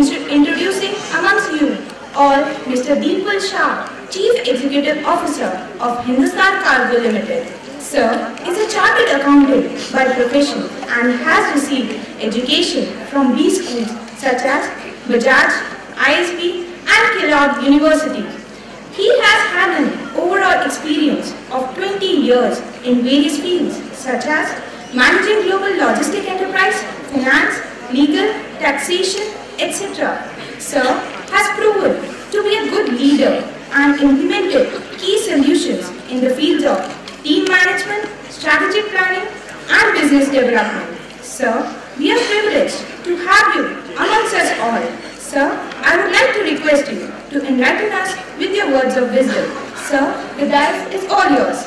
introducing amongst you all Mr. Deepal Shah, Chief Executive Officer of Hindustan Cargo Limited. Sir is a chartered accountant by profession and has received education from B schools such as Balaji, IXth and Kellogg University. He has had an overall experience of 20 years in various fields such as managing global logistic enterprise, finance, legal, taxation, etc. Sir has proven to be a good leader and implemented key solutions in the fields of team management, strategic planning and business development. Sir, we are privileged to have you amongst us all. Sir, I would like to request you to enlighten us with your words of wisdom. Sir, the dais is all yours.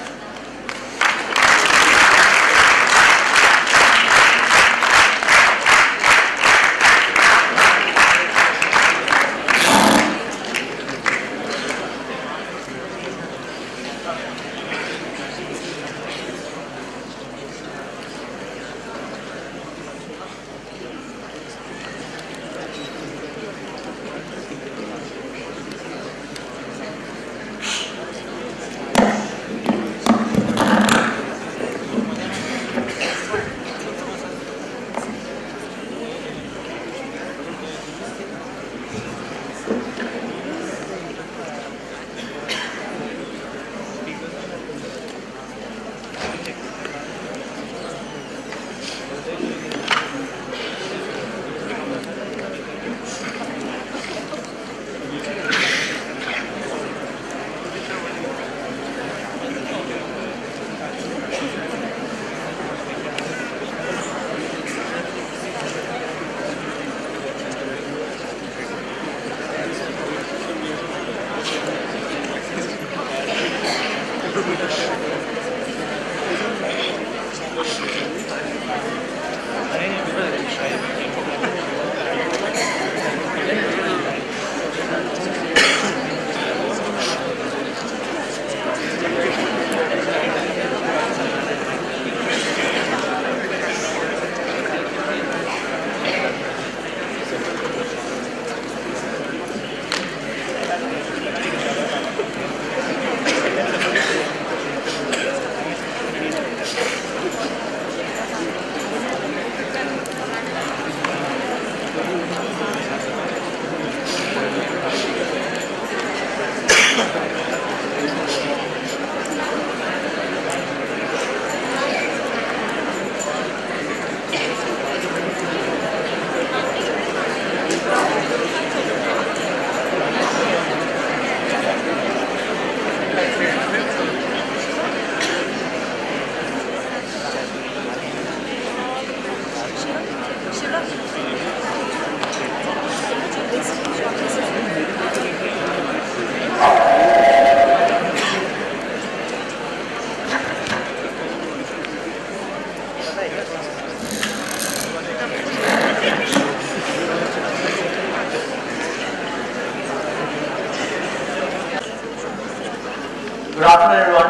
Good afternoon, everyone.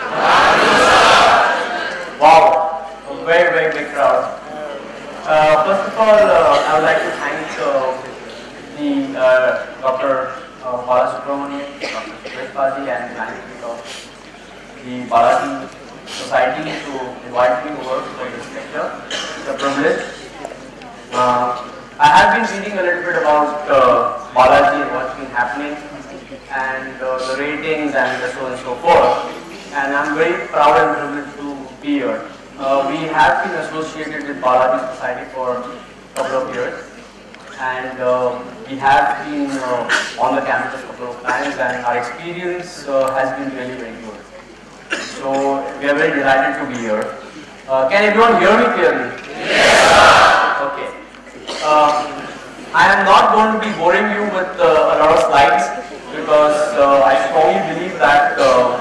Wow, a very, very big crowd. First of all, I would like to thank Dr. Balaji, Dr. Balaji, and the management of the Balaji Society to invite me over for this lecture. It's a privilege. I have been reading a little bit about Balaji and what's been happening, and the ratings and so on and so forth, and I'm very proud and privileged to be here. We have been associated with Balaji Society for a couple of years, and we have been on the campus a couple of times, and our experience has been really very good. So we are very delighted to be here. Can everyone hear me clearly? Yes. Okay. I am not going to be boring you with a lot of slides, because I strongly believe that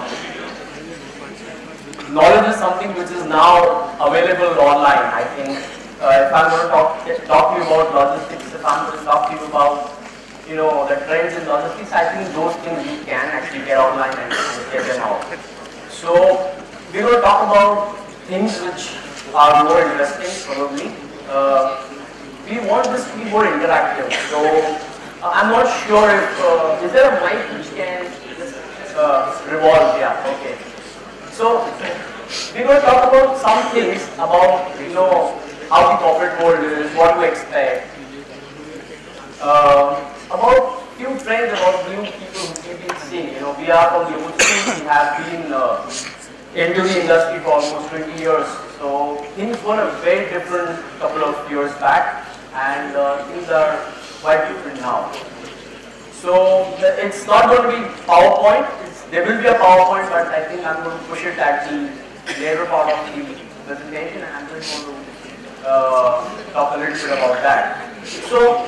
knowledge is something which is now available online. I think if I'm going to talk to you about logistics, if I'm going to talk to you about the trends in logistics, I think those things we can actually get online and get them out. So we're going to talk about things which are more interesting probably. we want this to be more interactive. So I'm not sure if is there a mic which can just revolve? Yeah. Okay. So we're going to talk about some things about how the corporate world is, what to expect, about few trends about new people who we've been seeing. We are from the old school. We have been into the industry for almost 20 years. So things were a very different couple of years back, and things are quite different now. So it's not going to be PowerPoint. There will be a PowerPoint, but I think I'm going to push it at the later part of the presentation, and I'm just going to talk a little bit about that. So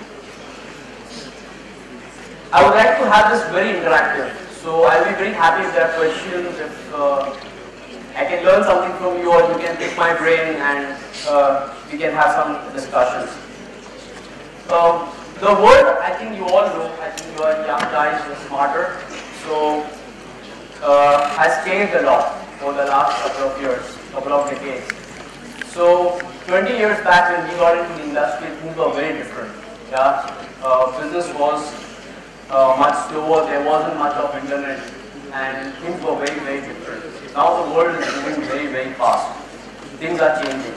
I would like to have this very interactive. So I'll be very happy if there are questions, if I can learn something from you, or you can pick my brain and we can have some discussions. The world, I think you all know, I think you are young guys, you're smarter, so has changed a lot over the last couple of years, couple of decades. So 20 years back when we got into the industry, things were very different. Yeah, business was much slower, there wasn't much of internet, and things were very, very different. Now the world is moving very, very fast. Things are changing.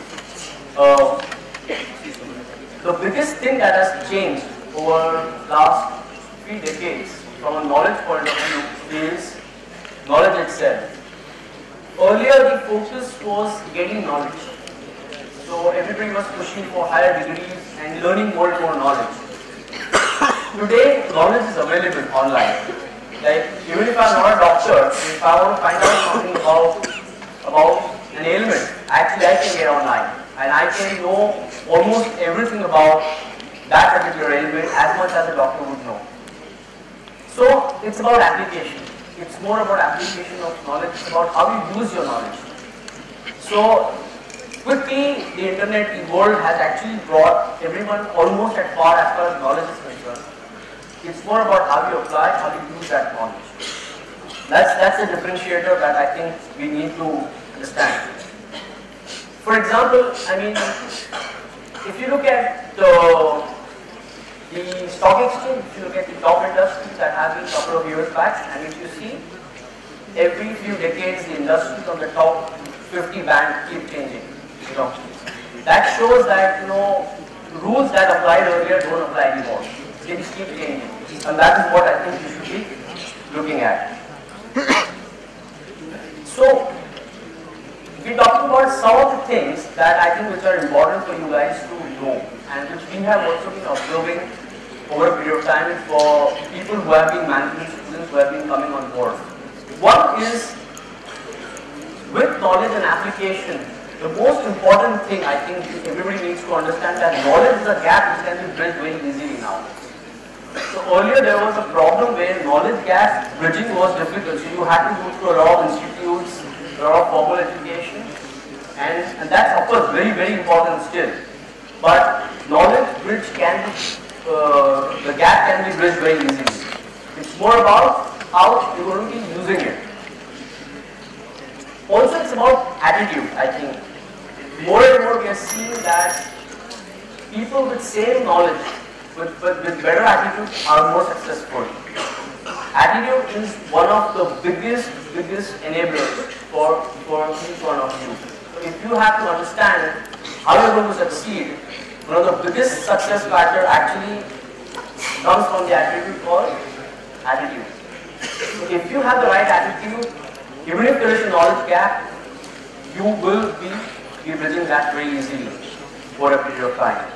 The biggest thing that has changed over the last 3 decades from a knowledge point of view is knowledge itself. Earlier the focus was getting knowledge. So everybody was pushing for higher degrees and learning more and more knowledge. Today, knowledge is available online. Like, even if I'm not a doctor, if I want to find out something about an ailment, actually I can get online. And I can know almost everything about that particular ailment as much as a doctor would know. So, it's about application. It's more about application of knowledge. It's about how you use your knowledge. So, quickly, the internet, the world has actually brought everyone almost at par as far as knowledge is concerned. It's more about how you apply, how you use that knowledge. That's a differentiator that I think we need to understand. For example, I mean, if you look at the stock exchange, if you look at the top industries that have been a couple of years back, and if you see, every few decades the industries on the top 50 band keep changing. That shows that rules that applied earlier don't apply anymore. Things keep changing, and that is what I think you should be looking at. So, we're talking about some of the things that I think which are important for you guys to know, and which we have also been observing over a period of time for people who have been management students who have been coming on board. One is, with knowledge and application, the most important thing I think everybody needs to understand that knowledge is a gap which can be bridged very easily now. So earlier there was a problem where knowledge gap bridging was difficult. So you had to go through a lot of institutes, a lot of formal education, and that's of course very, very important still. But knowledge bridge can be, the gap can be bridged very easily. It's more about how you're going to be using it. Also, it's about attitude, I think. More and more we are seeing that people with same knowledge, with better attitude are more successful. Attitude is one of the biggest enablers for each one of you. So if you have to understand how you're going to succeed, one of the biggest success factor actually comes from the attitude called attitude. So if you have the right attitude, even if there is a knowledge gap, you will be bridging that very easily for a period of time.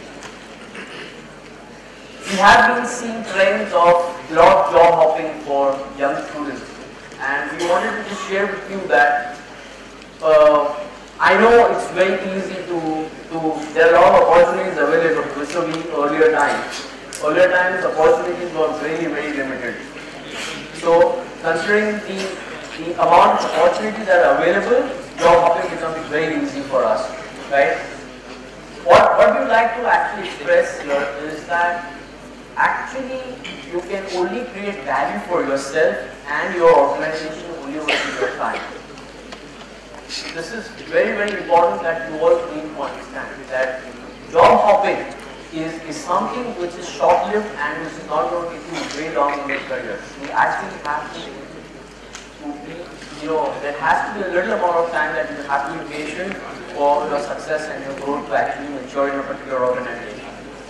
We have been seeing trends of a lot of job hopping for young students, and we wanted to just share with you that I know it's very easy there are a lot of opportunities available vis-a-vis earlier times. Earlier times opportunities were very, very limited. So considering the amount of opportunities that are available, job hopping becomes very easy for us, right? What we would like to actually express here is that actually you can only create value for yourself and your organization only with your time. This is very, very important that you all need to understand that job hopping is something which is short-lived and which is not going to take you way long in your career. You actually have to be, there has to be a little amount of time that you have to be patient for your success and your growth to actually mature in a particular organization.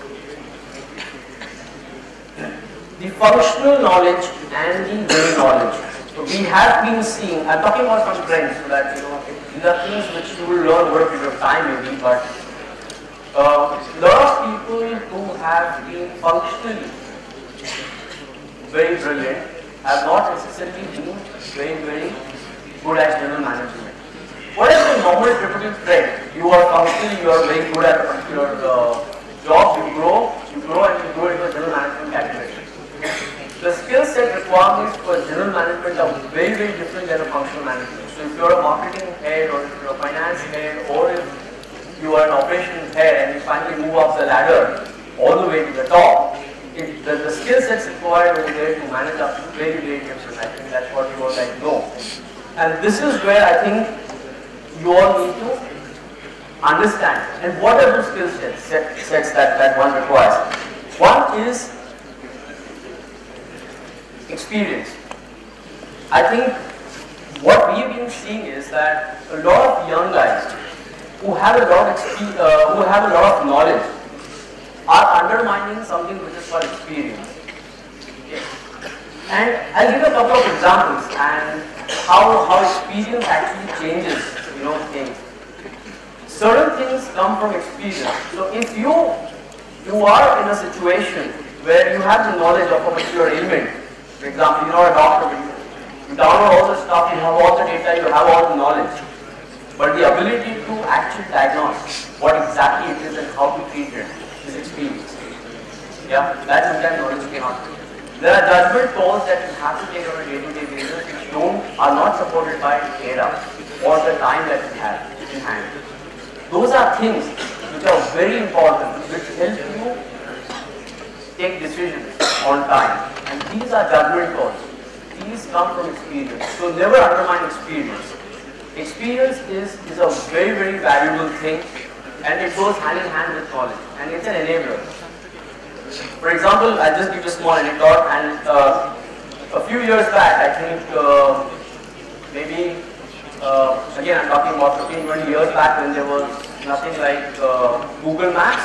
The functional knowledge and the domain knowledge. So we have been seeing, I'm talking about some trends so that, these are things which you will learn over a period of time maybe, but a lot of people who have been functionally very brilliant have not necessarily been very good at general management. What is the normal typical trend? You are functionally, you are very good at a particular job, you grow and you grow into a general management category. The skill set requirements for general management are very different than a functional management. So if you are a marketing head or if you are a finance head or if you are an operations head and you finally move up the ladder all the way to the top, the skill sets required over there to manage up is very different. I think that's what you all like know. And this is where I think you all need to understand. And what are those skill sets that one requires? One is experience. I think what we've been seeing is that a lot of young guys who have a lot of knowledge are undermining something which is called experience. Okay. And I'll give you a couple of examples and how experience actually changes, things. Certain things come from experience. So if you are in a situation where you have the knowledge of a particular ailment, for example, you're not a doctor, you download all the stuff, you have all the data, you have all the knowledge. But the ability to actually diagnose what exactly it is and how to treat it is experience. Yeah, that's sometimes knowledge cannot do. There are judgment calls that you have to take on a day-to-day basis which are not supported by data or the time that you have in hand. Those are things which are very important, which help you take decisions on time. And these are judgment calls. These come from experience. So never undermine experience. Experience is a very valuable thing and it goes hand in hand with knowledge and it's an enabler. For example, I'll just give a small anecdote and a few years back, I think maybe, again I'm talking about 15-20 years back when there was nothing like Google Maps.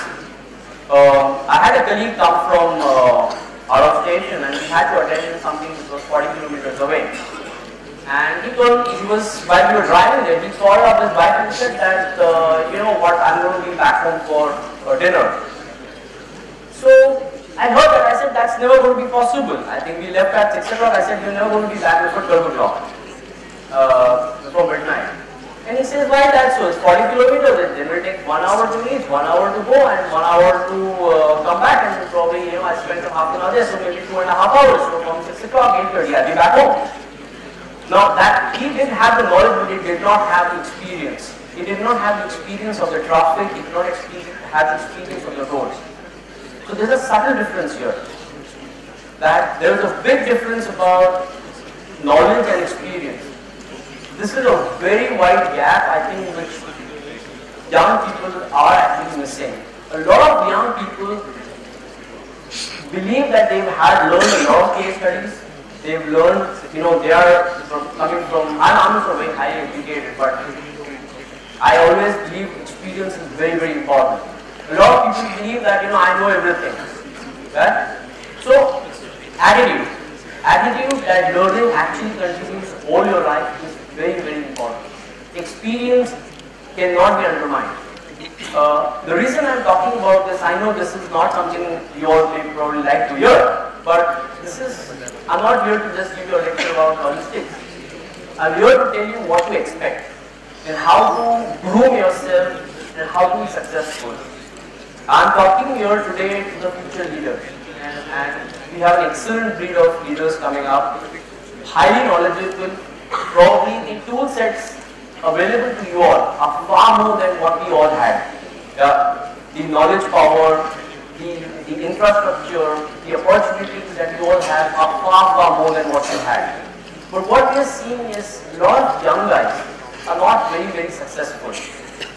I had a colleague come from out of station and he had to attend something which was 40 kilometers away. And he told me, while we were driving there, he called up his wife and said that, you know what, I'm going to be back home for dinner. So I heard that, I said, that's never going to be possible. I think we left at 6 o'clock, I said, you're never going to be back before 12 o'clock, before midnight. And he says, why that so? It's 40 kilometers, it will take 1 hour to reach, 1 hour to go and 1 hour to come back and probably, I spent half an hour there, so maybe 2.5 hours. So from 6 o'clock, 8:30, I'll be back home. Now that he didn't have the knowledge, but he did not have the experience. He did not have the experience of the traffic, he did not have the experience of the roads. So there's a subtle difference here. That there is a big difference about knowledge and experience. This is a very wide gap, I think, which young people are actually missing. A lot of young people believe that they've learned a lot of case studies. They've learned, they are coming from, I'm also very highly educated, but I always believe experience is very important. A lot of people believe that, I know everything. Right? So, attitude that learning actually continues all your life is very important. Experience cannot be undermined. The reason I'm talking about this, I know this is not something you all may probably like to hear, but I'm not here to just give you a lecture about logistics. I'm here to tell you what to expect and how to groom yourself and how to be successful. I'm talking here today to the future leaders and we have an excellent breed of leaders coming up, highly knowledgeable. Probably the tool sets available to you all are far more than what we all had. The knowledge power, the infrastructure, the opportunities that you all have are far more than what you had. But what we are seeing is a lot of young guys are not very successful.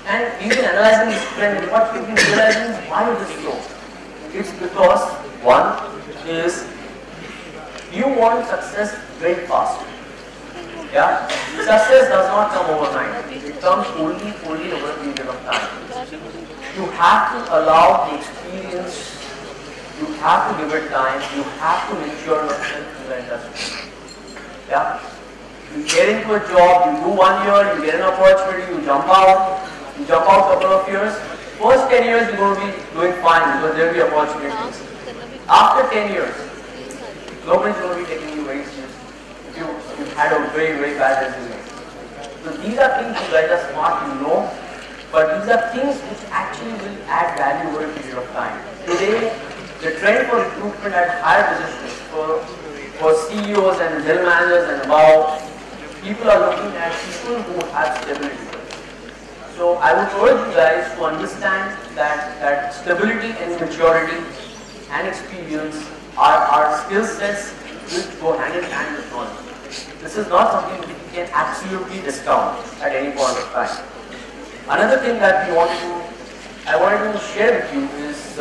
And we've been analyzing this trend, and what we've been realizing is why it is so. It's because one is you want success very fast. Yeah? Success does not come overnight. It comes only over a period of time. You have to allow the experience, you have to give it time, you have to mature yourself in the industry. Yeah? You get into a job, you do 1 year, you get an opportunity, you jump out a couple of years. First 10 years you're going to be doing fine because there will be opportunities. After 10 years, nobody's going to be taking you very seriously if you've had a very, very bad resume. So these are things you guys are smart, you know, but these are things which actually will add value over a period of time. Today, the trend for recruitment at higher positions, for CEOs and general managers and above, people are looking at people who have stability. So I would urge you guys to understand that stability and maturity and experience are skill sets which go hand in hand with knowledge. This is not something we can absolutely discount at any point of time. Another thing that I wanted to share with you is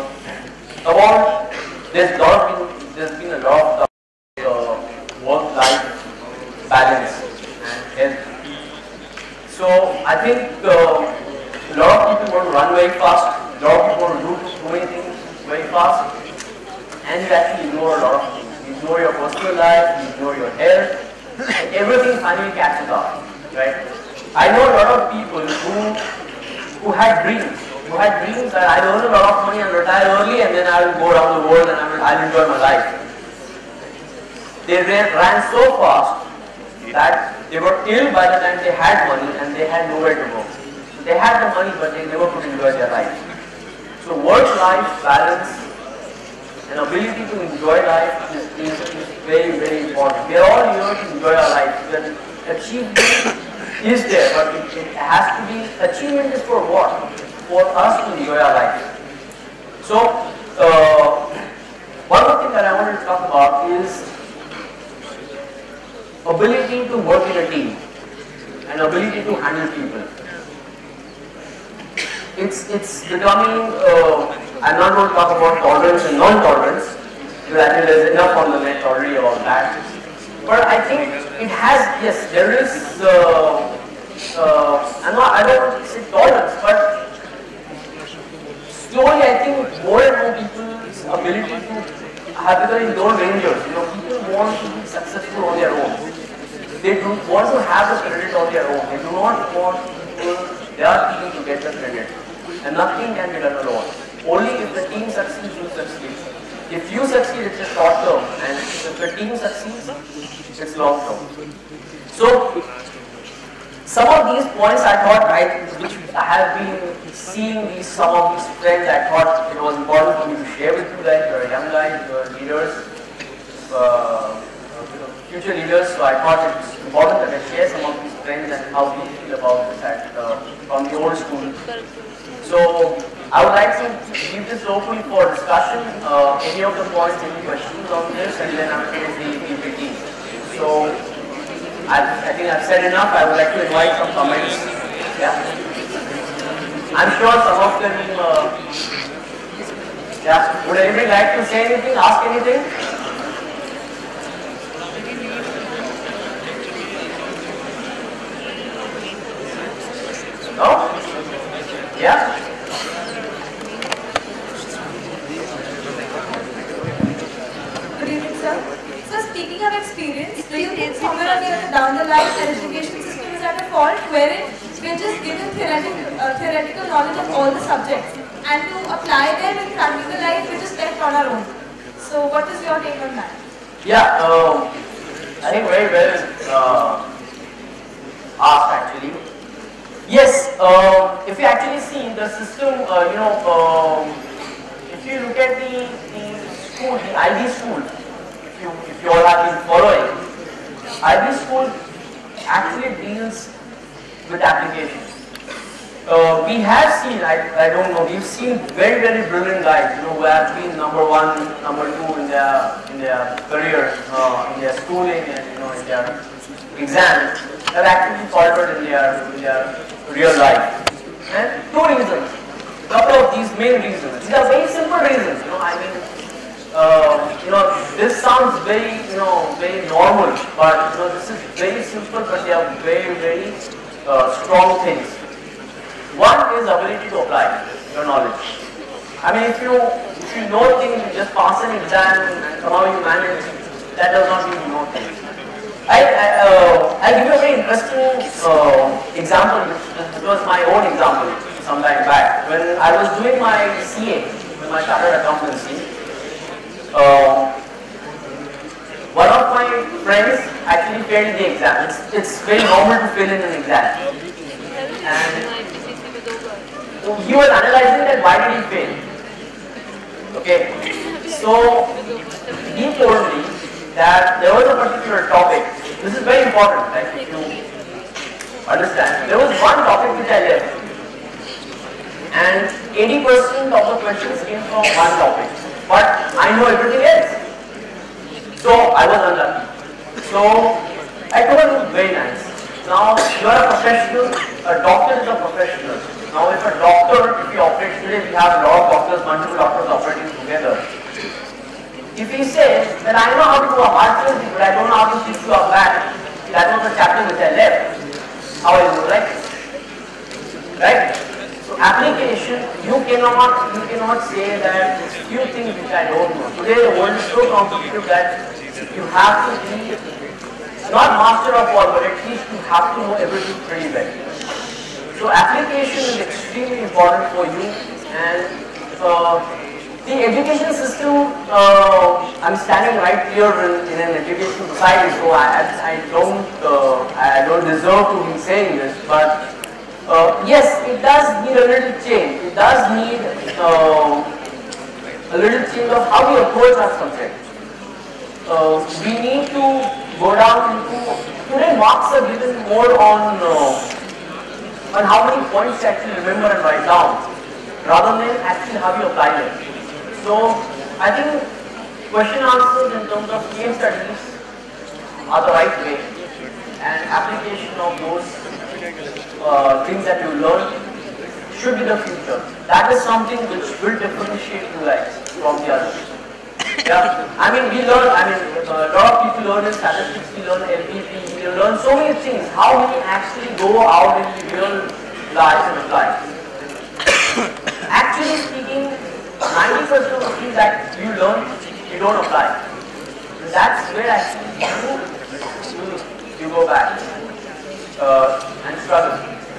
about there's been a lot of work-life balance and health. So I think a lot of people want to run very fast, a lot of people want to do too many things very fast, and you actually ignore a lot of things. You ignore your personal life, you ignore your health, and everything finally catches up, right? I know a lot of people who had dreams that I'll earn a lot of money and retire early, and then I will go around the world and I'll enjoy my life. They ran so fast that they were ill by the time they had money and they had nowhere to go. So they had the money but they never could enjoy their life. So work-life balance and ability to enjoy life is very, very important. We are all here to enjoy our life. Achievement is there, but it has to be, achievement is for what? For us to enjoy our life. So one more thing that I wanted to talk about is ability to work in a team and ability to handle people. It's becoming, I'm not going to talk about tolerance and non-tolerance, because I think there's enough on the net already about that. But I think it has, yes, there is, I don't want to say tolerance, but slowly I think more and more people's ability to have become lone rangers. You know, people want to be successful on their own. They do want to have the credit on their own. They do not want people, their team to get the credit. And nothing can be done alone. Only if the team succeeds, you succeed. If you succeed, it's a short term. And if the team succeeds, it's long term. So, some of these points I thought, which I have been seeing some of these trends, I thought it was important for me to share with you guys. You are young guys, you are leaders, future leaders, so I thought it's important that I share some of these trends and how we feel about this from the old school. So I would like to leave this open for discussion. Any of the points, any questions on this, and then after the PPT. So I think I've said enough. I would like to invite some comments. Yeah, I'm sure some of them. Yeah, would anybody like to say anything? Ask anything? No? Yeah? Good evening, sir. So speaking of experience, do you think somewhere or the other down the line the education system is at a fault wherein we're just given theoretical knowledge of all the subjects and to apply them in practical life we're just left on our own. So what is your take on that? Yeah, I think very well asked actually. Yes, if you actually see the system, if you look at the school, the IB school, if you all have been following, IB school actually deals with application. We have seen, I don't know, we've seen very, very brilliant guys, who have been number 1, number 2 in their career, in their schooling and in their exams, have actually faltered in their real life. And two reasons, couple of these main reasons. These are very simple reasons, I mean, this sounds very, very normal, but this is very simple, but they are very, very strong things. One is ability to apply your knowledge. I mean, if you know things, you just pass an exam and somehow you manage, that does not mean you know things. I'll give you a very interesting example. This was my own example some time back. When I was doing my CA, with my chartered accountancy, one of my friends actually failed the exam. It's very normal to fail in an exam. And he was analyzing that why did he fail. Okay, so he told me that there was a particular topic. This is very important, right? If you understand, there was one topic which I left, and 80% of the questions came from one topic, but I know everything else. So I was unlucky. So I told him, very nice. Now you are a professional, a doctor is a professional. Now if a doctor, if he operates today, we have a lot of doctors, multiple doctors operating together. If he says that I know how to do a heart surgery, but I don't know how to teach you a back, that was the chapter which I left. How is it, right? Right? So application, you cannot say that few things which I don't know. Today the world is so competitive that you have to be not master of all, but at least you have to know everything pretty well. So application is extremely important for you, and the education system, I'm standing right here in an education society, so I don't deserve to be saying this, but yes, it does need a little change. It does need a little change of how we approach our subject. We need to go down into, today marks are given more on how many points you actually remember and write down, rather than actually how you apply them. So I think question answers in terms of case studies are the right way, and application of those things that you learn should be the future. That is something which will differentiate you guys from the others. Yeah, I mean a lot of people learn in statistics, we learn LPP, we learn so many things. How we actually go out in real life and apply. Actually speaking, 90% of the things that you learn, you don't apply. And that's where actually you go back and struggle.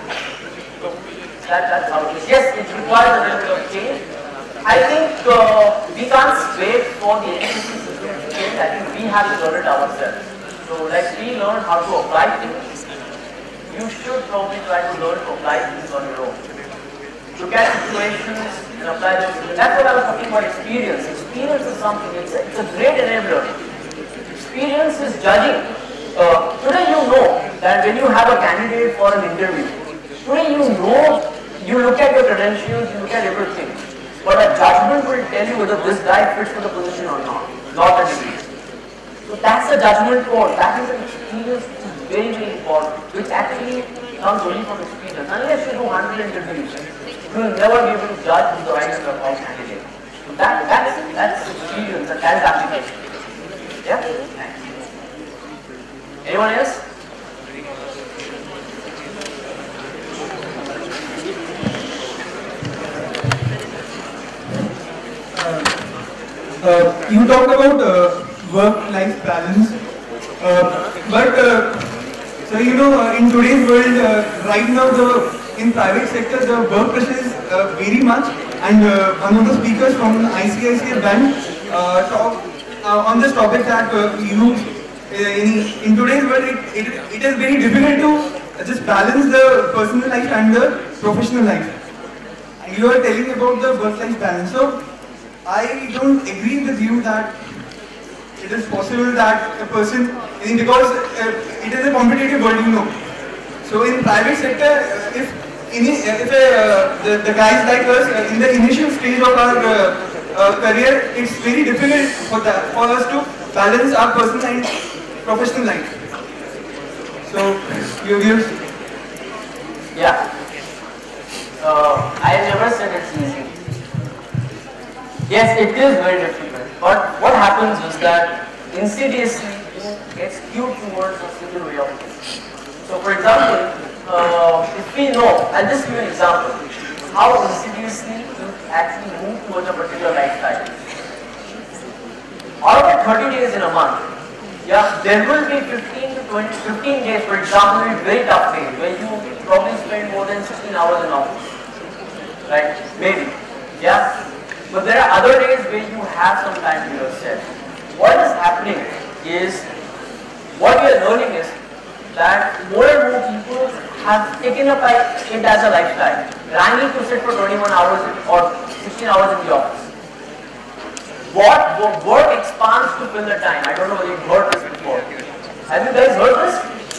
That's how it is. Yes, it requires a little bit of change. I think we can't wait for the education system to change. I think we have to learn it ourselves. So like we learn how to apply things, you should probably try to learn to apply things on your own. Look at situations and apply them. That's what I was talking about, experience. Experience is something, it's a great enabler. Experience is judging. Today you know that when you have a candidate for an interview, today you know, you look at your credentials, you look at everything. But a judgment will tell you whether this guy fits for the position or not the degree. So that's a judgment call. That is an experience which is very, very important, which actually comes only from experience. Unless you do 100 interviews, you will never be able to judge who's the right or wrong candidate. So that's experience, and that's application. Yeah? Thanks. Anyone else? You talked about work-life balance, so in today's world, right now in private sector the work pressure is very much, and one of the speakers from ICICI Bank talked on this topic that in today's world it is very difficult to just balance the personal life and the professional life. And you are telling about the work-life balance. So I don't agree with you that it is possible that a person, because it is a competitive world, So in private sector, if the guys like us in the initial stage of our career, it's very difficult for us to balance our personal and professional life. So your views? Yeah. I never said it's easy. Yes, it is very difficult. But what happens is that insidiously you get skewed towards a single way of thinking. So for example, if we know, I'll just give you an example, how insidiously you actually move towards a particular lifestyle. Out of 30 days in a month, yeah, there will be 15 to 20, 15 days, for example, will be very tough days where you probably spend more than 16 hours in office. Right? Maybe. Yeah? But there are other days where you have some time to yourself. What is happening is, what we are learning is that more and more people have taken up it as a lifestyle. I need to sit for 21 hours or 16 hours in the office. What work expands to fill the time. I don't know whether you've heard this before. Have you guys heard this?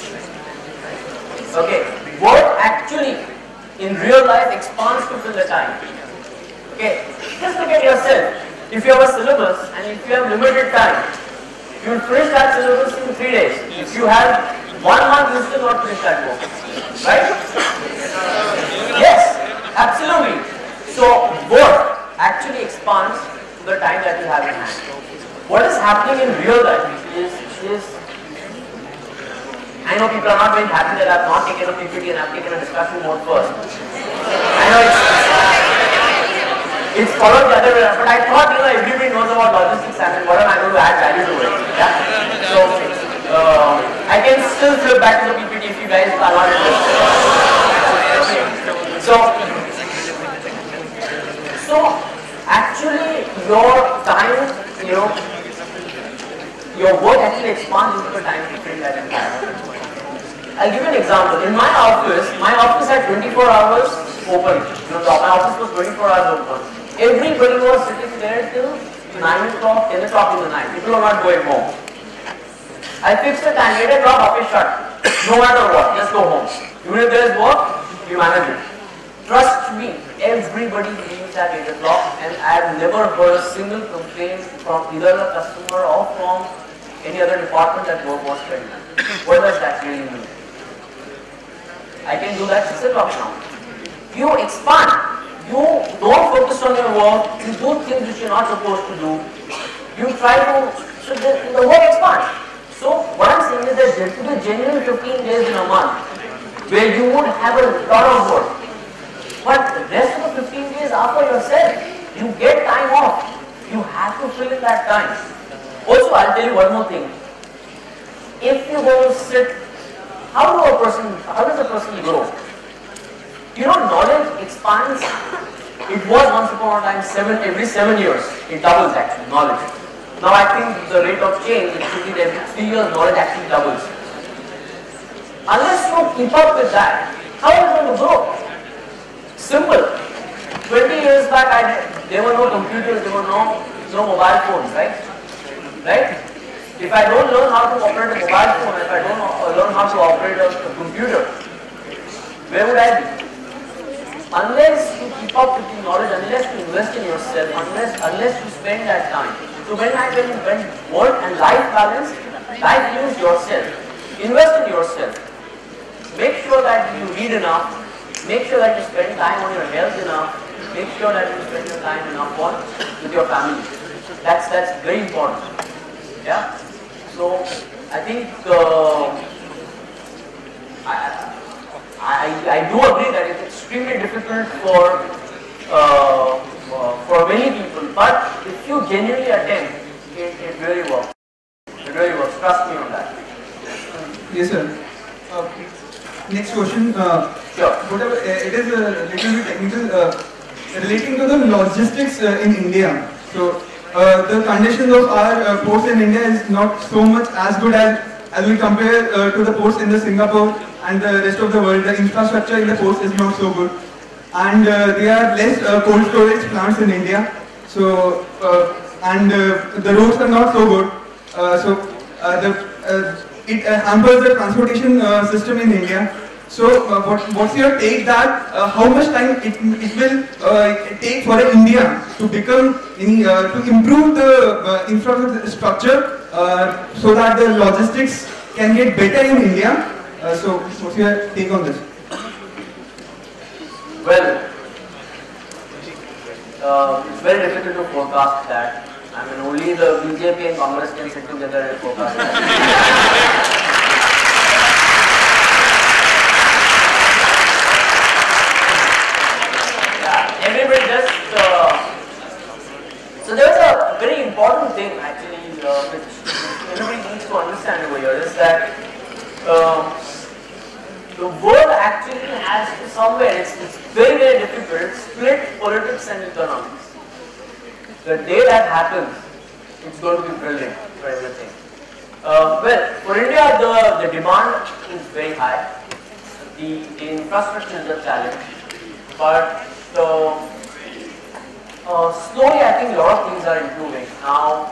Okay. Work actually in real life expands to fill the time. Okay. Just look at yourself. If you have a syllabus and if you have limited time, you will finish that syllabus in 3 days. If you have 1 month, you still not finish that book. Right? Yes, absolutely. So work actually expands to the time that you have in hand. What is happening in real life is I know people are not very happy that I have not taken a PPT and I have taken a discussion mode first. I know it's followed the other way around, but I thought everybody knows about logistics and what am I going to add value to it. Yeah? So I can still flip back to the PPT if you guys are not interested. So actually your time, your work actually expands into the time to fill that entire. I'll give you an example. In my office had 24 hours open. My office was 24 hours open. Everybody was sitting there till 9 o'clock, 10 o'clock in the night. People were not going home. I fixed the time, 8 o'clock, office shut. No matter what, just go home. Even if there is work, you manage it. Trust me, everybody leaves at 8 o'clock and I have never heard a single complaint from either the customer or from any other department that work was spent. What does that really mean? I can do that 6 o'clock now. You expand. You don't focus on your work. You do things which you're not supposed to do. You try to, so the work expands. So what I'm saying is that there could be genuine 15 days in a month where you would have a lot of work. But the rest of the 15 days are for yourself. You get time off. You have to fill in that time. Also, I'll tell you one more thing. If you go to sit, how does a person grow? Knowledge expands. It was once upon a time every 7 years. It doubles actually, knowledge. Now I think the rate of change, it should be every 3 years knowledge actually doubles. Unless you keep up with that, how are you going to grow? Simple. 20 years back, there were no computers, there were no mobile phones, right? Right? If I don't learn how to operate a mobile phone, if I don't learn how to operate a computer, where would I be? Unless you keep up with the knowledge, unless you invest in yourself, unless you spend that time. So when work and life balance, life means yourself. Invest in yourself. Make sure that you read enough. Make sure that you spend time on your health enough. Make sure that you spend your time enough with your family. That's very important. Yeah. So I think I do agree that it's extremely difficult for many people, but if you genuinely attempt, it really works. It really works. Trust me on that. Yes, sir. Next question. Sure. Whatever it is a little bit technical, relating to the logistics in India. So the conditions of our ports in India is not so much as good as we compare to the ports in the Singapore and the rest of the world. The infrastructure in the ports is not so good, and there are less cold storage plants in India. So and the roads are not so good. It hampers the transportation system in India. So what's your take that how much time it will take for India to become to improve the infrastructure so that the logistics can get better in India? So what's your take on this? Well, it's very difficult to forecast that. I mean, only the BJP and Congress can sit together and forecast that. Yeah, everybody just. So there's a very important thing actually, which everybody needs to understand over here is that the world actually has somewhere, it's very, very difficult, split politics and economics. The day that happens, it's going to be brilliant for everything. Well, for India, the demand is very high. The infrastructure is a challenge. But slowly, I think a lot of things are improving. Now,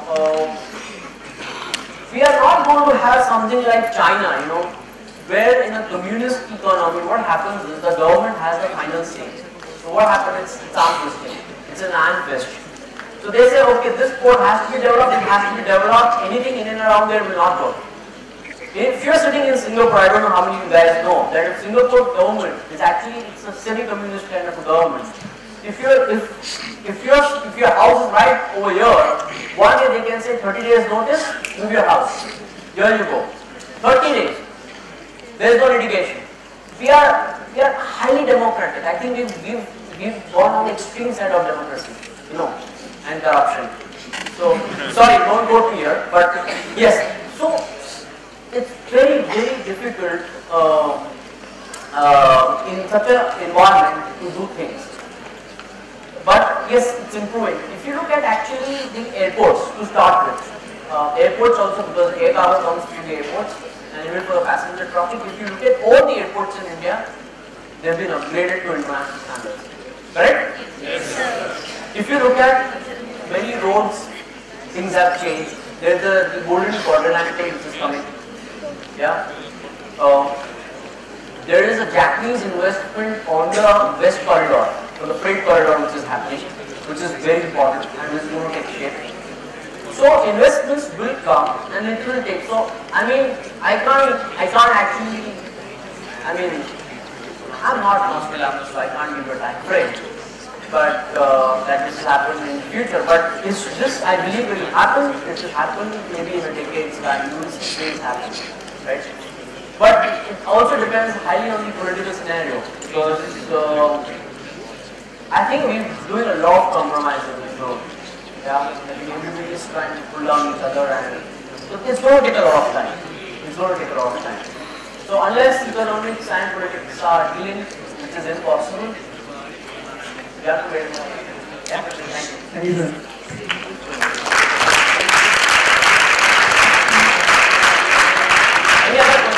we are not going to have something like China, you know, where in a communist economy, what happens is the government has the final say. So what happens? It's arm twisting. It's an iron fist. So they say, okay, this port has to be developed, it has to be developed, anything in and around there will not work. If you're sitting in Singapore, I don't know how many of you guys know, that if Singapore government is actually, it's a semi-communist kind of a government. If your house is right over here, one day they can say 30 days notice, move your house. Here you go. 30 days. There is no litigation. We are highly democratic. I think we've gone on the extreme side of democracy, you know, and corruption. So sorry, don't go to here, but yes. So it's very, very difficult in such an environment to do things. But yes, it's improving. If you look at actually the airports to start with, airports also, because air cargo comes through the airports, and even for the passenger traffic, if you look at all the airports in India, they've been upgraded to international standards. Correct? Yes, sir. If you look at many roads, things have changed. There's the golden quadrilateral which is coming. Yeah. There is a Japanese investment on the west corridor, on the freight corridor which is happening, which is very important and is going to take shape. So investments will come and it will take. So I mean, I can't actually. I mean, I'm not Nostradamus, so I can't give a time frame. But that this will happen in the future. But it's this, I believe, will happen. It will happen maybe in a decade's time. You will see things happen, right? But it also depends highly on the political scenario, because I think we're doing a lot of compromise in this road. Yeah, I think everybody is trying to pull down each other, and it's going to take a lot of time. It's going to take a lot of time. So unless economics and politics are dealing, which is impossible, we have to wait. Yeah, thank you. Thank you, sir. Any other questions?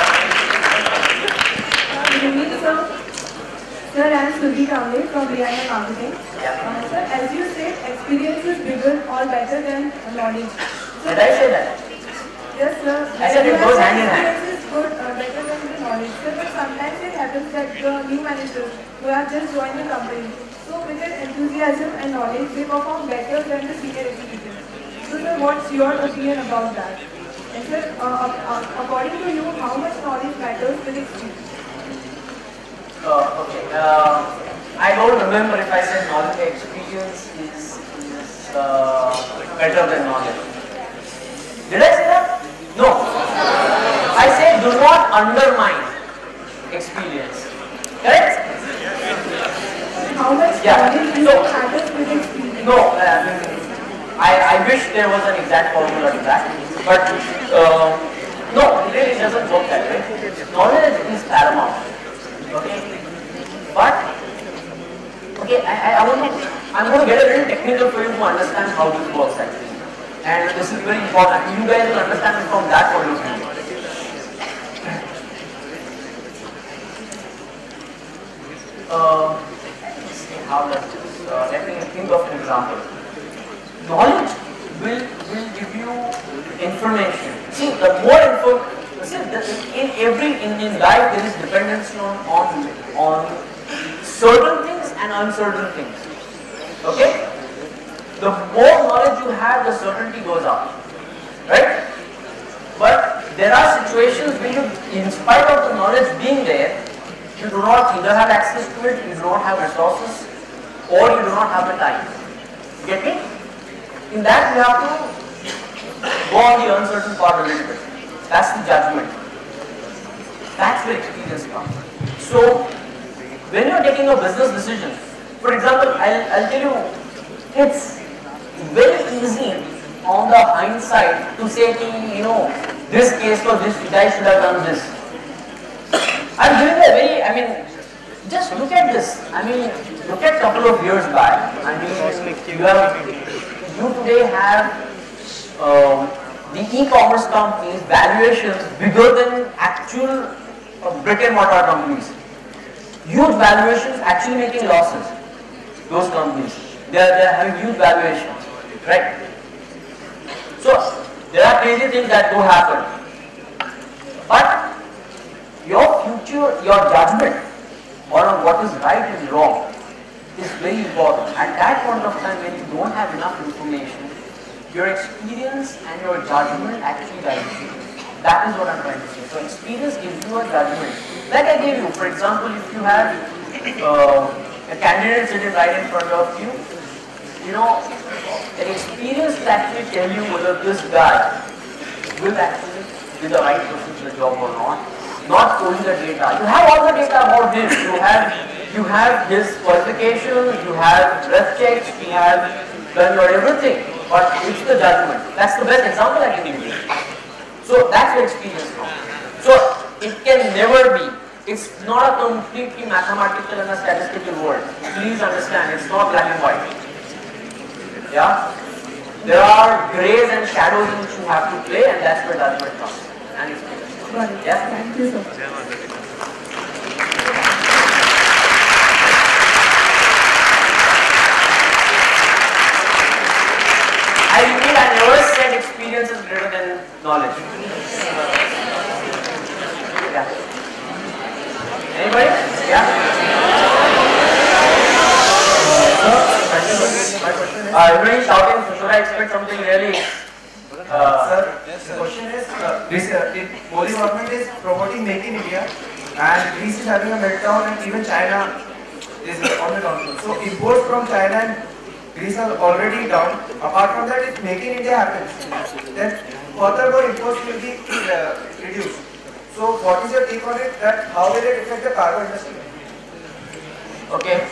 Sir, I am Subi Kamble from BIIB Marketing. Yeah. Sir, as you said, experience is bigger or better than knowledge. Did I say that? Yes, sir. I said it goes hand in hand. Experience is good, better than the knowledge. Sir, but sometimes it happens that the new managers who have just joined the company, so with their enthusiasm and knowledge, they perform better than the senior executives. So, sir, what's your opinion about that? And sir, according to you, how much knowledge matters with experience? Okay. I don't remember if I said knowledge experience is better than knowledge. Did I say that? No. I said do not undermine experience. Correct? How much knowledge matters with experience? No. I wish there was an exact formula to that. But no, it really doesn't work that way. Knowledge is paramount. Okay, but okay, I'm going to get a little technical for you to understand how this works actually, and this is very important. You guys will understand it from that point of view. Let's see how does this. Let me think of an example. Knowledge will give you information. See, the more info. In life there is dependency on certain things and uncertain things. Okay? The more knowledge you have, the certainty goes up. Right? But there are situations where you, in spite of the knowledge being there, you do not either have access to it, you do not have resources, or you do not have the time. Get me? In that we have to go on the uncertain part a little bit. That's the judgment. That's where experience comes. So when you're taking a business decision, for example, I'll tell you, it's very easy on the hindsight to say, you know, this case or this guy should have done this. I'm giving a very, I mean, just look at this. I mean, look at a couple of years back. I mean, you today have the e-commerce companies valuations bigger than actual brick and mortar companies. Huge valuations actually making losses. Those companies, they are having huge valuations, right? So there are crazy things that do happen, but your future, your judgment on what is right and wrong is very important. At that point of time, when you don't have enough information, your experience and your judgment actually guides you. That is what I'm trying to say. So experience gives you a judgment. Like I gave you, for example, if you have a candidate sitting right in front of you, you know, an experience will actually tell you whether this guy will actually be the right person for the job or not only the data. You have all the data about him. You have his qualifications, you have breath checks, you have done your everything, but it's the judgment. That's the best example I can give you. So that's your experience now. So it can never be. It's not a completely mathematical and a statistical world. Please understand, it's not black and white. Yeah? There are grays and shadows in which you have to play, and that's where judgment comes. And experience. Yeah? Thank you, sir. I repeat, I never said experience is greater than knowledge. Yeah. Anybody? Yeah? Everybody shouting, should I expect something really? Sir, the question is, Modi government is promoting Make in India, and Greece is having a meltdown, and even China is on the downfall. So imports from China and Greece are already down. Apart from that, if Make in India happens, then furthermore imports will be reduced. So what is your take on it? That how will it affect the cargo industry? Okay.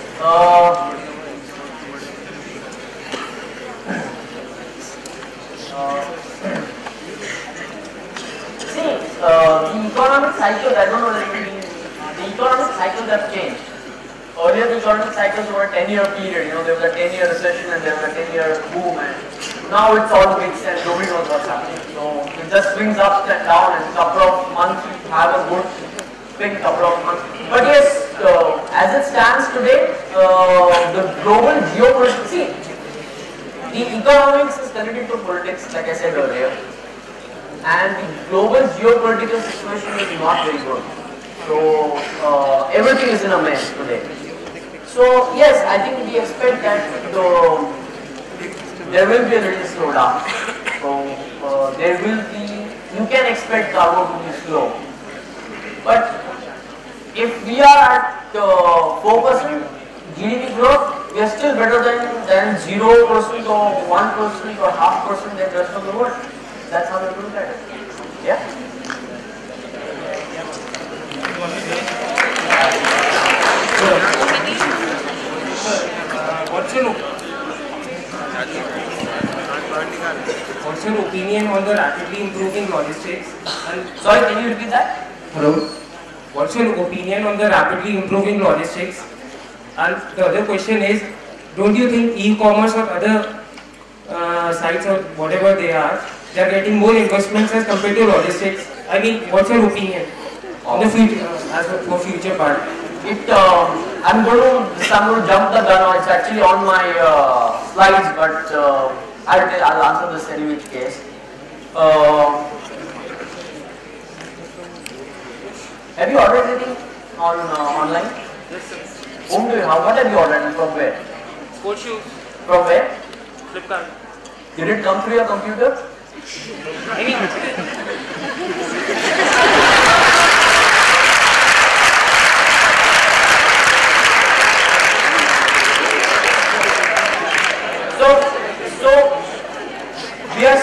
See, the economic cycles, I don't know whether the economic cycles have changed. Earlier the economic cycles were a 10-year period, you know, there was a 10-year recession and there was a 10-year boom, and now it's all mixed and nobody knows what's happening. So it just swings up and down, and a couple of months you have a good thing, couple of months. But yes, as it stands today, the global geopolitics, see, the economics is connected to politics, like I said earlier, and the global geopolitical situation is not very good. So everything is in a mess today. So yes, I think we expect that there will be a little slowdown. So there will be, you can expect cargo to be slow. But if we are at 4% GDP growth, we are still better than 0% or 1% or half percent than the rest of the world. That's how we look at it. Yeah? What's your opinion on the rapidly improving logistics? And sorry, can you repeat that? Hello. What's your opinion on the rapidly improving logistics? And the other question is, don't you think e-commerce or other sites or whatever they are getting more investments as compared to logistics? I mean, what's your opinion on the future, for future part? I'm going to jump the gun. It's actually on my slides, but I'll answer this in which case. Have you ordered anything on online? Whom do you have? What have you ordered and from where? Sports shoes. From where? Flipkart. Did it come through your computer?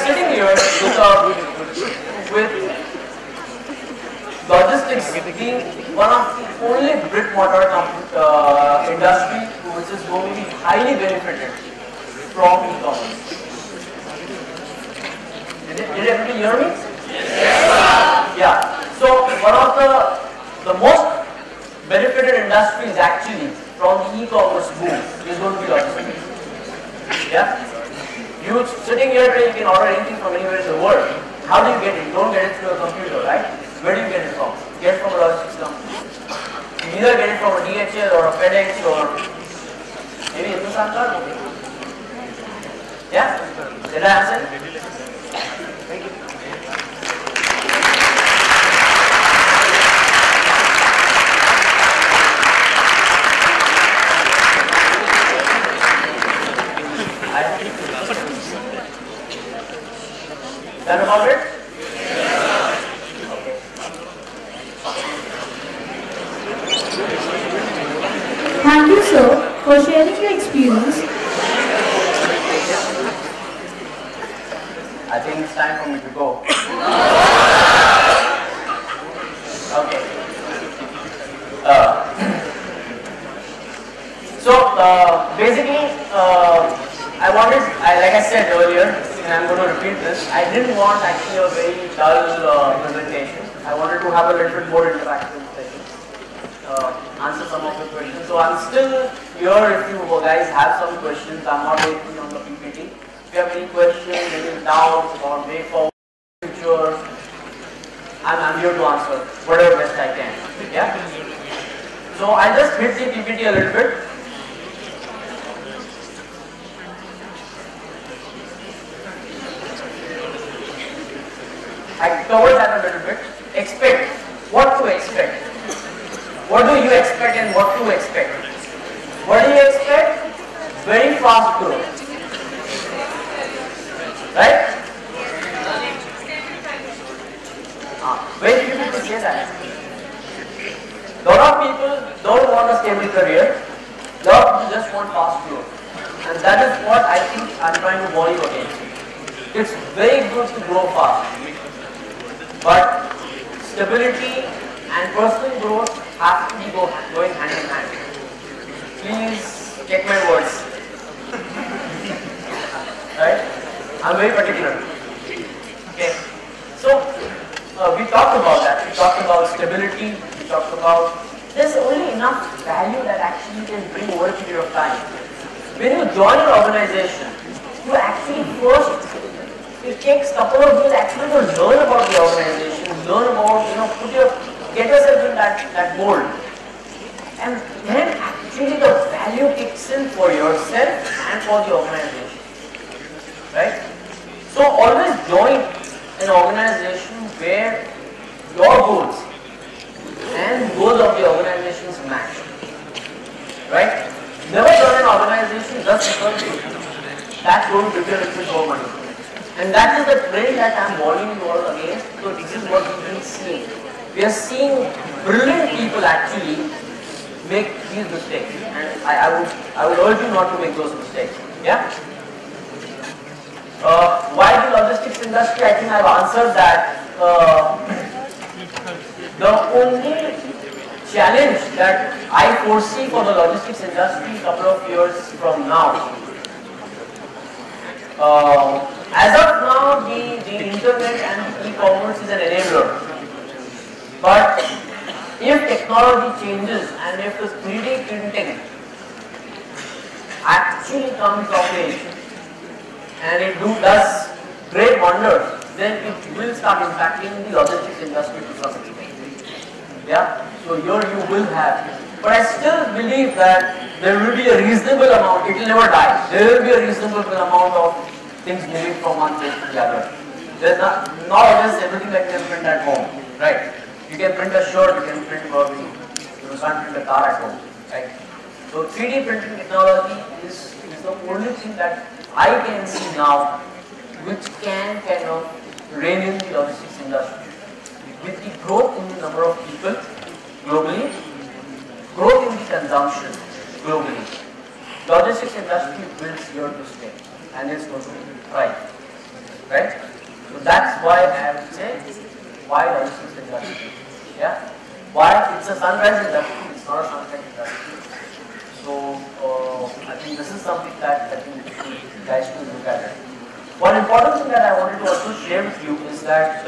sitting here with logistics being one of the only brick mortar industry which is going to be highly benefited from e-commerce. Did everybody hear me? Yes. Yeah. So one of the most benefited industries actually from the e-commerce boom is going to be logistics. Yeah. You sitting here today, you can order anything from anywhere in the world. How do you get it? You don't get it through a computer, right? Where do you get it from? You get it from a logistics company. You either get it from a DHL or a FedEx or maybe Hindustan. Yeah? Did I answer? Thank you. Done about it? Okay. Thank you, sir, for sharing your experience. I think it's time for me to go. Okay. Basically, like I said earlier, and I'm going to repeat this, I didn't want actually a very dull presentation. I wanted to have a little bit more interactive session, answer some of the questions. So I'm still here if you guys have some questions. I'm not waiting on the PPT. If you have any questions, any doubts or way forward future, I'm here to answer whatever best I can. Yeah. So I just hit the PPT a little bit. I covered that a little bit. Expect. What to expect? What do you expect and what to expect? What do you expect? Very fast growth. Right? Very few people say that. Lot of people don't want a stable career. Lot of people just want fast growth. And that is what I think I'm trying to warn you against. It's very good to grow fast. But stability and personal growth have to be going hand in hand. Please take my words. Right? I'm very particular. Okay. So we talked about that. We talked about stability. We talked about there's only enough value that actually can bring over a period of time. When you join an organization, you actually first. It takes a couple of years actually to learn about the organization, learn about, get yourself in that mold. And then actually the value kicks in for yourself and for the organization. Right? So always join an organization where your goals and goals of the organization match. Right? Never join an organization just because that's going to give you a little bit more money. And that is the trend that I am warning you all against. So this is what we've been seeing. We are seeing brilliant people actually make these mistakes, and I would urge you not to make those mistakes. Yeah. Why the logistics industry? I think I've answered that. The only challenge that I foresee for the logistics industry a couple of years from now. As of now, the internet and e-commerce is an enabler. But if technology changes and if the 3D printing actually comes of age and it does great wonders, then it will start impacting the logistics industry to some extent. Yeah? So here you will have. But I still believe that there will be a reasonable amount, it will never die. There will be a reasonable amount of things moving from one place to the other. There's not always everything that you can print at home, right? You can print a shirt, you can print clothing, you can't print a car at home, right? So 3D printing technology is the only thing that I can see now which can kind of rein in the logistics industry. With the growth in the number of people globally, growth in the consumption globally, logistics industry will here to stay and it's going to thrive, right? So that's why I would say, why logistics industry? Yeah. Why it's a sunrise industry, it's not a sunset industry. So I think this is something that I think you guys should look at it. One important thing that I wanted to also share with you is that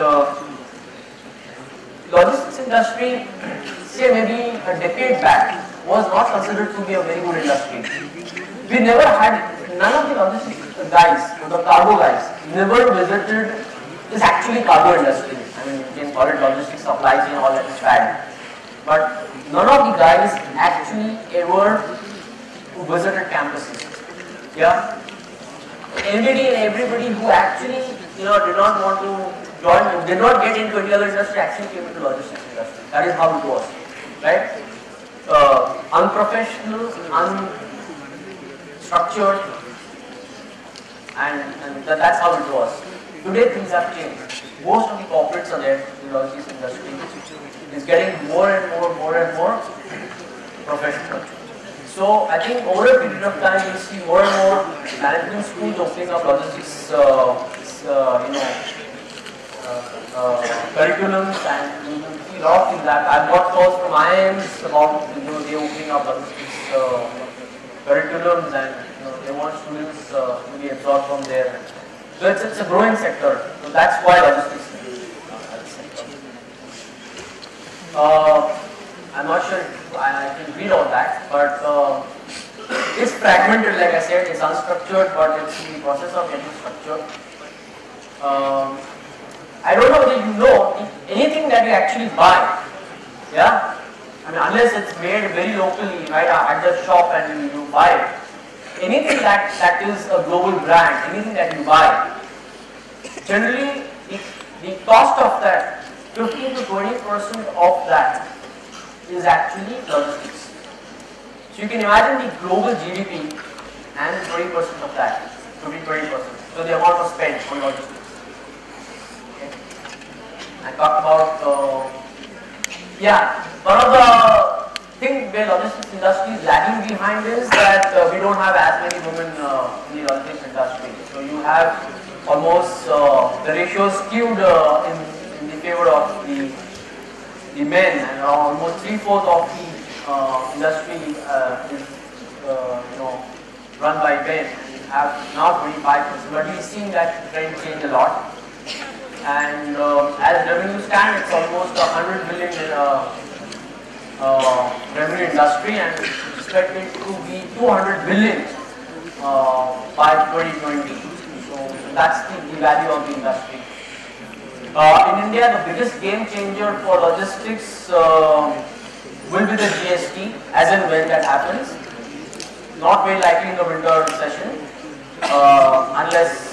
logistics industry, say maybe a decade back, was not considered to be a very good industry. We never had, none of the logistics guys, the cargo guys, never visited this actually cargo industry. I mean, you can call it logistics, supply chain, all that is bad. But none of the guys actually ever visited campuses. Yeah. Anybody and everybody who actually, did not want to join, did not get into any other industry, actually came into logistics industry. That is how it was, right? Unprofessional, unstructured, and that's how it was. Today things have changed. Most of the corporates are there in the logistics industry. It's getting more and more professional. So I think over a period of time you'll see more and more management schools opening up logistics, curriculums, and you will see a lot of things that I've got calls from IIMs about they opening up logistics curriculums, and they want students to be absorbed from there. So it's a growing sector. So that's why logistics. I'm not sure if I can read all that, but it's fragmented, like I said, it's unstructured, but it's in the process of getting structured. I don't know whether you know anything that you actually buy, yeah? I mean, unless it's made very locally, right, at the shop and you buy it. Anything that is a global brand, anything that you buy, generally the cost of that, 15 to 20% of that is actually logistics. So you can imagine the global GDP and 20% of that, 20%. So the amount of spend on logistics. Okay. I talked about, one of the things where logistics industry is lagging behind is that we don't have as many women in the logistics industry. So you have almost the ratio skewed in the favor of the men, and almost 3/4 of the industry is run by men. We have now 25%, but we've seen that trend change a lot. And as revenue stands, it's almost 100 billion revenue industry, and expected to be 200 billion by 2020. So that's the value of the industry. In India, the biggest game changer for logistics will be the GST, as and when that happens. Not very likely in the winter session, unless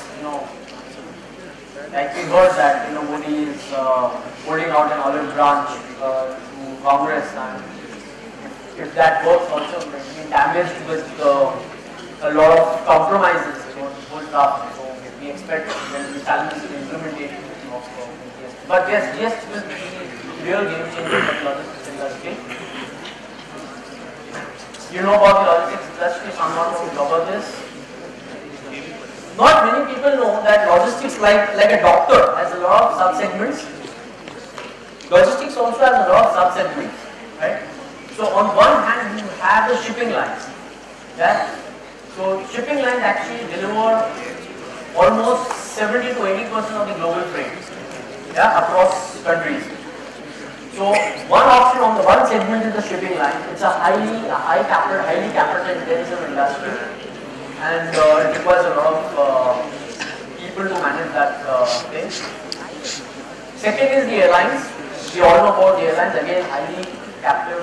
like we heard that Modi is holding out an olive branch to Congress, and if that works, also it will be damaged with a lot of compromises on the whole draft. So we expect there will be challenges in implementation of GST. But yes, GST will be real game changer for the logistics industry. You know about the logistics industry, so I'm not going to cover this. Not many people know that logistics, like a doctor, has a lot of subsegments. Logistics also has a lot of subsegments, right? So on one hand, you have the shipping lines. Yeah? So shipping lines actually deliver almost 70 to 80% of the global freight, across countries. So one option on the one segment is the shipping line. It's a highly capital intensive industry, and it requires a lot of people to manage that thing. Second is the airlines. We all know about the airlines. Again, highly captive,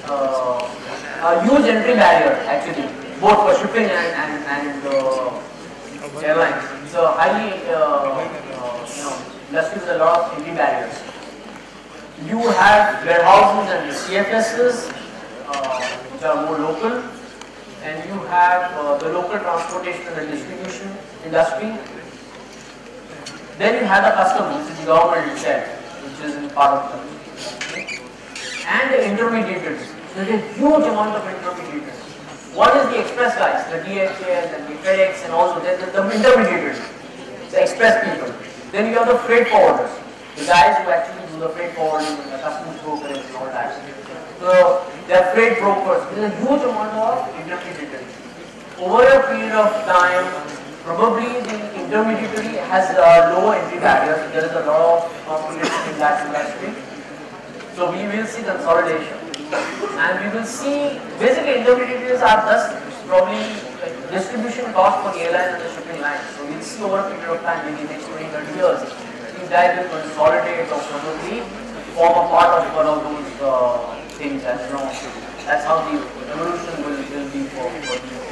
a huge entry barrier actually, both for shipping and airlines. It's a highly industry with a lot of entry barriers. You have warehouses and CFSs, which are more local, and you have the local transportation and the distribution industry. Then you have the customs, which is the government itself, which is in part of the country. And the intermediaries. There is a huge amount of intermediaries. One is the express guys, the DHL and the FedEx and also the intermediaries, the express people. Then you have the freight forwarders, the guys who actually do the freight forwarding, the customs brokers and all that. So they are freight brokers. There is a huge amount of intermediary. Over a period of time, probably the intermediary has lower entry barriers. There is a lot of competition in that industry. So we will see consolidation. And we will see, basically intermediaries are just probably distribution cost for the airline and the shipping line. So we'll see over a period of time, maybe next 20-30 years, these guys will consolidate or probably form a part of one of those things. And you know, that's how the evolution will be for these.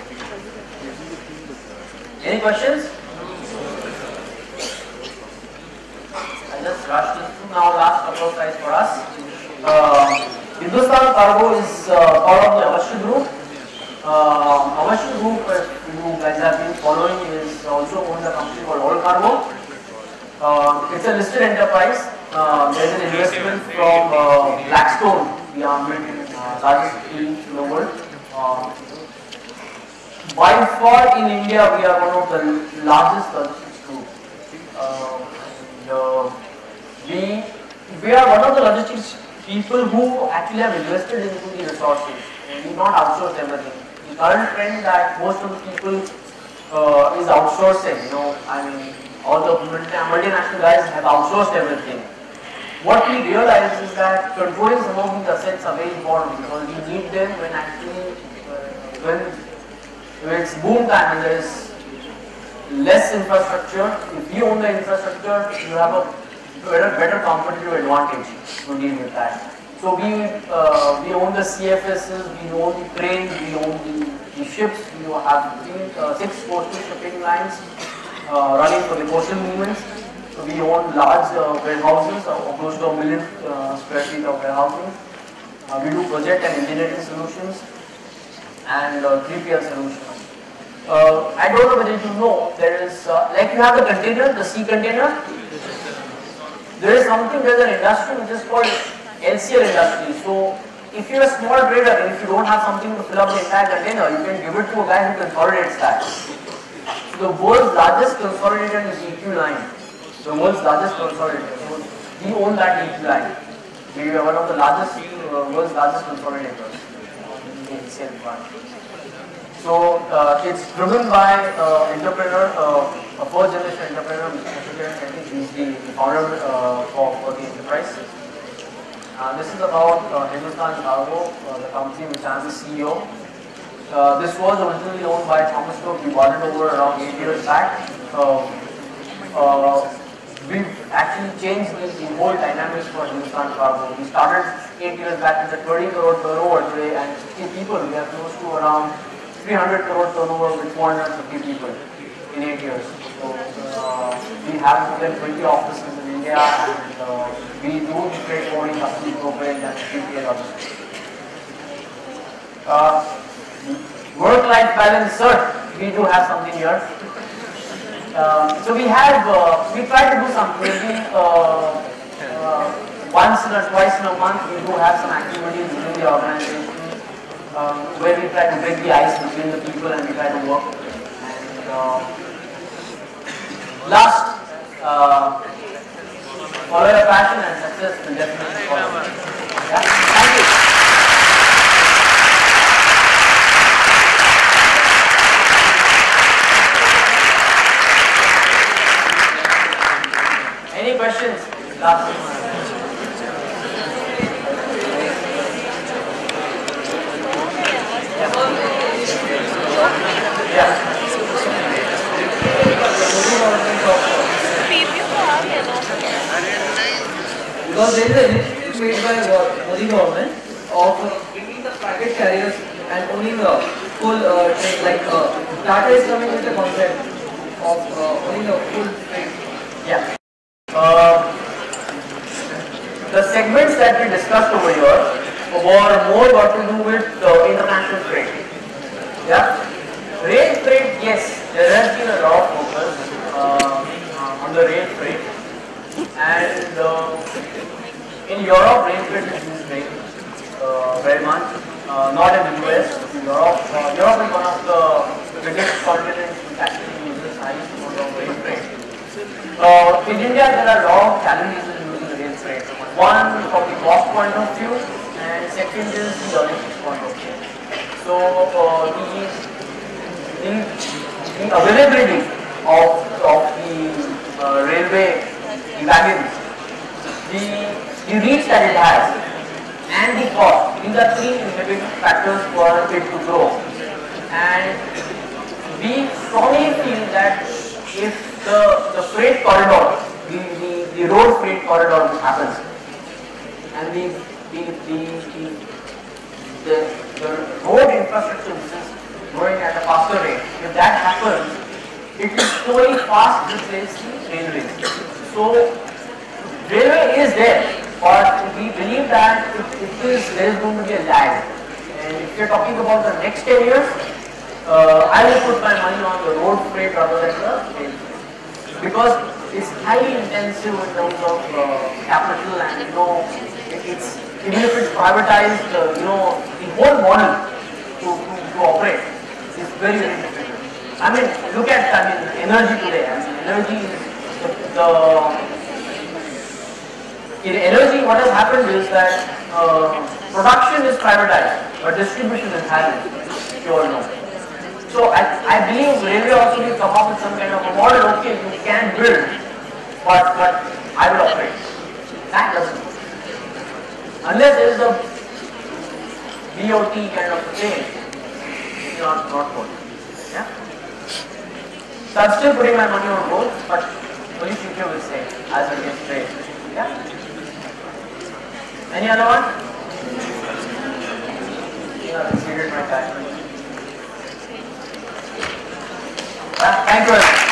Any questions? I just rushed into now last couple of slides for us. Hindustan Cargo is part of the IXth group. IXth group, as you guys have been following, is also owned a company called All Cargo. It's a listed enterprise. There's an investment from Blackstone, the largest fleet in the world. By far in India, we are one of the largest logistics group. We are one of the logistics people who actually have invested into the resources. We not outsource everything. The current trend that most of the people is outsourcing. You know, I mean, all the multinational guys have outsourced everything. What we realize is that controlling some of these assets are very important because we need them when actually when it's boom time and there is less infrastructure. If you own the infrastructure, you have a better competitive advantage to deal with that. So we own the CFSs, we own the trains, we own the ships. We have 6 coastal shipping lines running for the coastal movements. So we own large warehouses, close to 1 million square feet of warehousing. We do project and engineering solutions and 3PL solutions. I don't know whether you know, there is, like you have the container, the sea container. There is something, there's an industry which is called LCL industry. So if you're a small trader and if you don't have something to fill up the entire container, you can give it to a guy who consolidates that. So the world's largest consolidator is EQ line. The world's largest consolidator. So we own that EQ line. We are one of the largest, world's largest consolidators in the LCL part. So it's driven by entrepreneur, a first generation entrepreneur, Mr. Ashok. I think he's the founder for the enterprise. This is about Hindustan Cargo, the company which I am the CEO. This was originally owned by Thomas Cook. We bought it over around 8 years back. We've actually changed the whole dynamics for Hindustan Cargo. We started 8 years back with a 20 crore turnover today and 60 people. We are close to around 300 crore turnover with 450 people in 8 years. So we have more than 20 offices in India and we do the freight forwarding, customs brokerage and 3PL logistics. Work-life balance, sir. We do have something here. So we try to do something. Maybe once or twice in a month, we do have some activities within the organization where we try to break the ice between the people and we try to work. And last, follow your passion and success will definitely follow. Yeah? Thank you. Any questions? Last one. Yeah. Because there is an initiative made by Modi government of giving the private carriers and owning a full train, like Tata is coming with the concept of owning a full train. Yeah. The segments that we discussed over here were more got to do with international freight. Yeah. Rail freight, yes, there has been a lot of focus on the rail freight, and in Europe, rail freight is used very much. Not in the US, in Europe. Europe is one of the biggest continents which actually uses high amount of rail freight. In India, there are a lot of challenges in using rail freight. One, from the cost point of view, and second is the logistics point of view. So, the availability of the railway, the wagons, the reach that it has, and the cost, these are three inhibiting factors for it to grow. And we strongly feel that if the freight corridor, the road freight corridor happens, and the road infrastructure is growing at a faster rate, if that happens, it will slowly fast replace the railways. So railway is there, but we believe that there is going to be a lag. And if you're talking about the next 10 years, I will put my money on the road freight rather than the rail freight. Because it's highly intensive in terms of capital, and it's, even if it's privatized, the whole model to operate is very, very difficult. I mean, look at energy today. I mean, energy is in energy, what has happened is that production is privatized, but distribution is happening, if you all know. So I believe railway also needs to come up with some kind of a model. Okay, you can build, but I will operate. That doesn't work. Unless there is a BOT kind of a thing, it's not good. Yeah? So I'm still putting my money on roads, but only future will say as against trade. Yeah? Any other one? Yeah, exceeded my time. Thank you.